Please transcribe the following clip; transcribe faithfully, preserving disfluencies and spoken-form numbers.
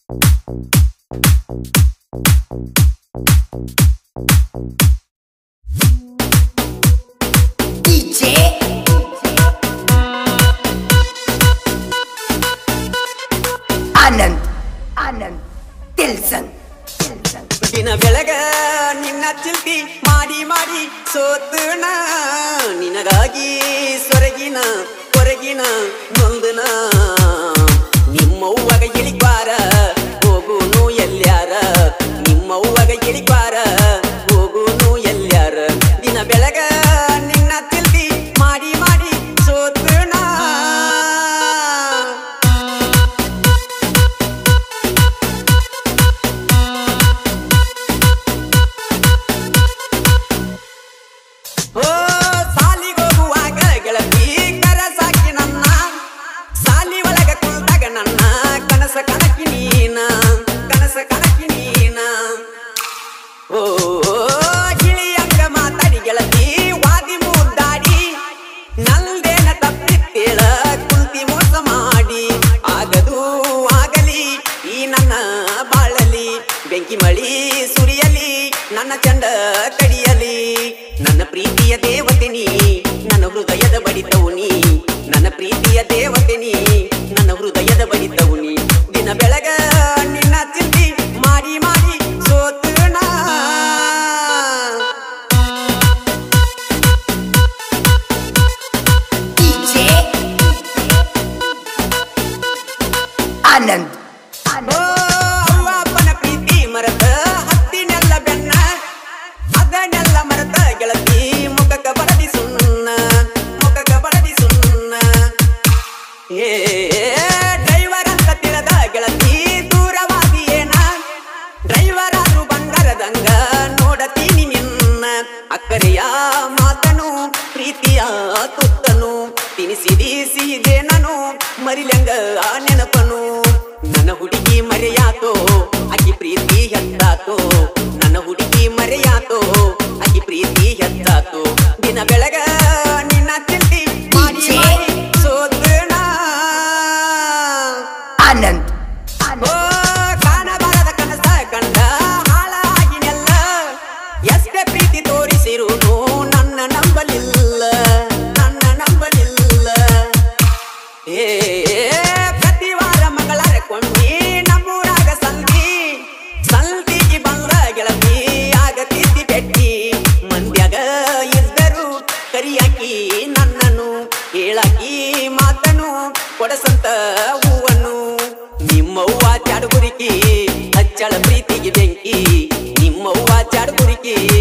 ಆನಂದ್ ಆನಂದ್ ತಿಲ್ಸನ್ ದಿನ ಬೆಳಗ ನಿನ್ನ ಚಿಲ್ತಿ ಮಾಡಿ ಮಾಡಿ ಸೋತುಣ ನಿನಗಾಗಿ ಸೊರಗಿನ ಹೊರಗಿನ ನೊಂದನ ನಿಮ್ಮವ್ವಗ ಇಳಿಕ್ವಾರ ಹೋಗುನು ಎಲ್ಯಾರ ನಿಮ್ಮವ್ವಗ ಇಳಿಕ್ವಾರ ಹೋಗುನು ಎಲ್ಯಾರ ದಿನ ಬೆಳಗ ನಿನ್ನ ಚಿಲ್ತಿ ಮಾಡಿ ಮಾಡಿ ಸೋತುಣ ಬೆಂಕಿ ಮಳಿ ಸುರಿಯಲಿ ನನ್ನ ಚಂಡ ಕಡಿಯಲಿ ನನ್ನ ಪ್ರೀತಿಯ ದೇವತೆ ನೀ ನನ್ನ ಹೃದಯದ ಬಡಿತವು ನೀ ನನ್ನ ಪ್ರೀತಿಯ ದೇವತೆ ನೀ ನನ್ನ ಹೃದಯದ ಬಡಿತವು ನೀ ದಿನ ಬೆಳಗ ನಿನ್ನ ಚಿಂತಿ ಮಾಡಿ ಮಾಡಿ ಸೋತುಣ ಆನಂದ್ ಅಪ್ಪನ ಪ್ರೀತಿ ಮರತ ಹತ್ತಿನೆಲ್ಲ ಬೆನ್ನ ಅದನ್ನೆಲ್ಲ ಮರತ ಗೆಳತಿ ಮುಖಕ ಬಡದಿ ಸುಣ್ಣ ಮುಖಕ ಬಡದಿ ಸುಣ್ಣ ಏ ಡ್ರೈವರ್ ಅಂತ ತಿಳಿದ ಗೆಳತಿ ದೂರವಾದಿ ಏನ ಡ್ರೈವರ್ ಆದ್ರೂ ಬಂಗಾರದಂಗ ನೋಡತೀನಿ ನಿನ್ನ ಅಕ್ಕರೆಯ ಮಾತನು ಪ್ರೀತಿಯ ತುತ್ತನು ತಿನಿಸಿದಿ ಸಿಹಿದೆ ನಾನು ಮರಿಲಂಗ ನೆನಪನು ನನ್ನ ಹುಡುಗಿ ಮರೆಯಾತೋ ಅಕ್ಕಿ ಪ್ರೀತಿ ಹೆತ್ತಾತೋ ನನ್ನ ಹುಡುಗಿ ಮರೆಯಾತೋ ಅಕ್ಕಿ ಪ್ರೀತಿ ಹೆತ್ತಾತೋ ದಿನ ಬೆಳಗ ನಿನ್ನ ಚಿಂತಿ ಮಾಡಿ ಮಾಡಿ ಸೋತುಣ ಆನಂದ್ ಓ ಕಾಣಬಾರದ ಕನಸ ಕಂಡ ಹಾಳಾಗಿನೆಲ್ಲ ಎಷ್ಟೇ ಪ್ರೀತಿ ತೋರಿಸಿರುವುದು ನನ್ನ ನಂಬಲಿಲ್ಲ ನನ್ನ ನಂಬಲಿಲ್ಲ ಏ ಕೊಂಡಿ ನಮ್ಮೂರಾಗ ಸಂತಿ ಸಂತಿಗೆ ಬಂದ ಗೆಳತಿ ಆಗತಿದ್ದಿ ಬೆಟ್ಟಿ ಮಂದ್ಯಾಗ ಇದ್ದರು ಕರಿಯಾಕಿ ನನ್ನನು ಹೇಳಾಕಿ ಮಾತನು ಕೊಡಸಂತ ಹೂವನ್ನು ನಿಮ್ಮವ್ವ ಚಾಡುಗುರಿಕಿ ಹಚ್ಚಳ ಪ್ರೀತಿಗೆ ಬೆಂಕಿ ನಿಮ್ಮವ್ವ ಚಾಡುಗುರಿಕಿ